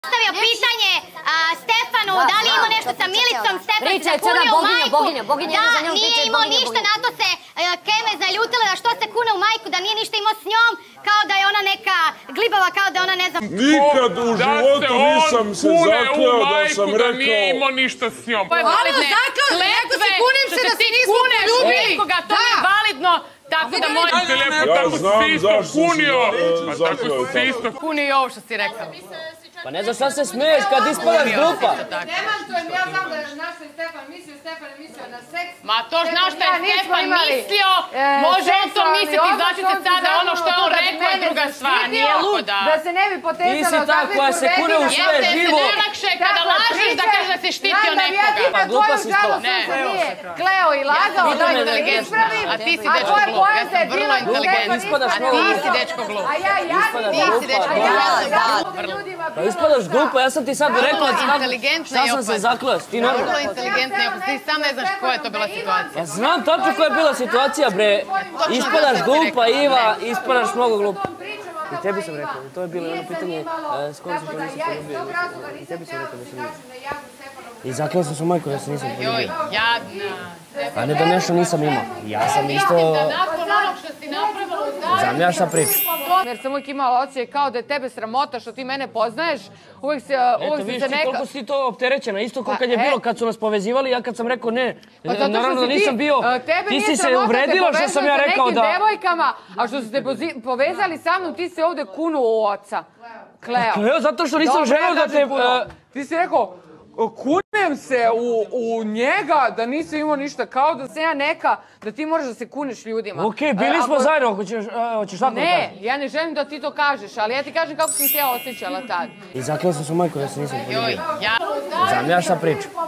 Postavio pitanje Stefanu, da li imao nešto sa Milicom, Stefan se kunio u majku, da nije imao ništa, na to se Keme zaljutila da što se kune u majku, da nije ništa imao s njom, kao da je ona neka glibava, kao da ona ne znam... Nikad u životu nisam se zakleo da sam rekao... Da nije imao ništa s njom. Alo, zakleo se, neko se kunim se da se nismo poljubili. To je validno. Tako da moj telefon, tako si isto kunio. Pa tako si isto kunio i ovo što si rekao. Pa ne znaš šta se smiješ kad ispadaš grupa. Demantujem, ja znam da je naš Stefan mislio na seks. Ma to znaš šta je Stefan mislio, može on to misliti, znači se sada ono što je on rekao je druga stvar, nije lud. Da se ne bi potezalo... Ti si ta koja se kune u sve živo. Jeste se najlakše kada lažeš da kažeš da si štitio nekoga. Pa glupa si ispala. Kleo i lagao, da je ispravim. A ti si dečko glup, ja sam vrlo inteligentna. A ti si dečko glup. A ja Ti si dečko glup. Pa ispadaš glupa, ja sam ti sad rekla šta sam se zakleo, ti normalno. Vrlo inteligentna i opasna, ti sam ne znaš koja je to bila situacija. Ja znam tačno koja je bila situacija, bre. Ispadaš glupa, Iva, ispadaš mnogo glupa. I tebi sam rekao, to je bilo jedno pitanje s kojom sam to nisam poljubio. I tebi sam rekao da sam nisam. I zakleo sam se u majku da se nisam poljubio. Joj, jadna. A ne da nešto nisam imao. Ja sam isto... Da nakon onog što si napravila... Znam ja šta pričam. Jer sam uvijek imala osjećaj kao da je tebe sramota što ti mene poznaješ. Uvijek se Eto, vidiš ti koliko si to opterećena. Isto kao kad je bilo, kad su nas povezivali, ja kad sam rekao ne. Naravno da nisam bio... Ti si se uvredila što sam ja rekao da... devojkama, a što ste povezali sa mnom, ti se ovdje kunu u oca. Kleo. Kleo, zato što nisam želeo da te... Ti si rekao, kunem se u njega da nisam imao ništa, kao da sam ja neka, da ti moraš da se kuneš ljudima. Okej, bili smo zajedno, hoćeš tako da kažeš? Ne, ja ne želim da ti to kažeš, ali ja ti kažem kako sam se ja osjećala tad. I zakleo sam se u majku da se nisam poljubio. Joj, ja... Znam ja šta pričam.